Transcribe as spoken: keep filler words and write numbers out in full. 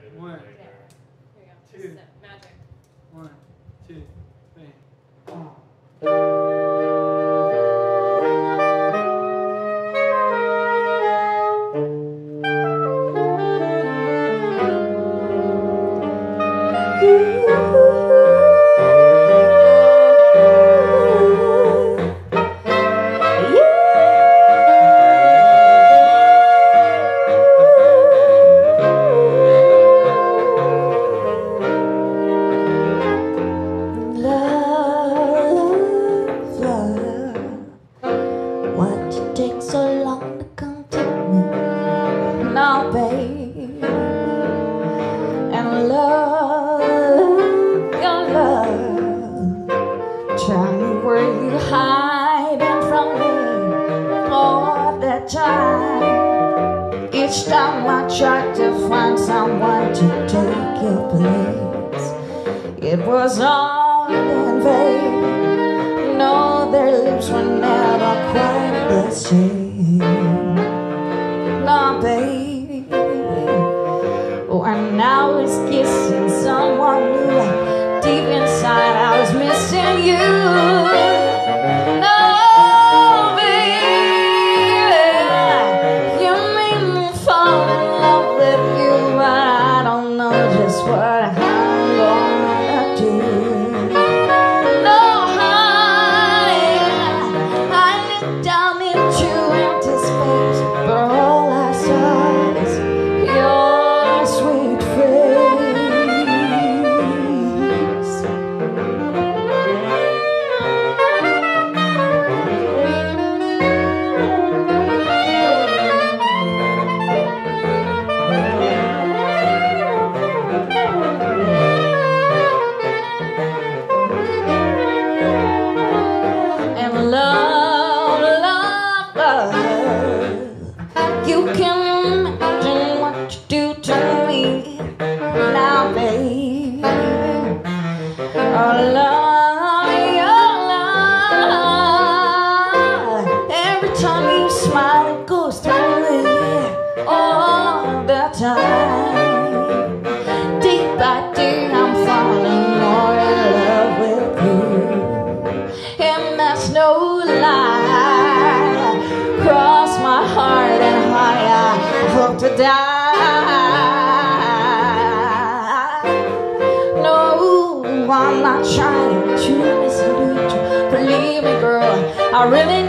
One, There. Here we go. two, Magic. one, two, three. Take so long to come to me now, babe, and love, your love. Tell me where you hiding from me all that time. Each time I tried to find someone to take your place, it was all in vain. No, their lips were never quite the same. No, baby, when I was kissing someone new, deep inside I was missing you. No, baby, you made me fall in love with you, but I don't know just what I'm gonna do. Down into empty space, but all I saw is your sweet face. And love, you can imagine what you do to me now, baby. Oh, love, your love. Every time you smile, it goes through me all the time. Day by day, I'm falling more in love with you, and that's no lie. Cross my heart and heart, I hope to die. No, I'm not trying to mislead you. Believe me, girl, I really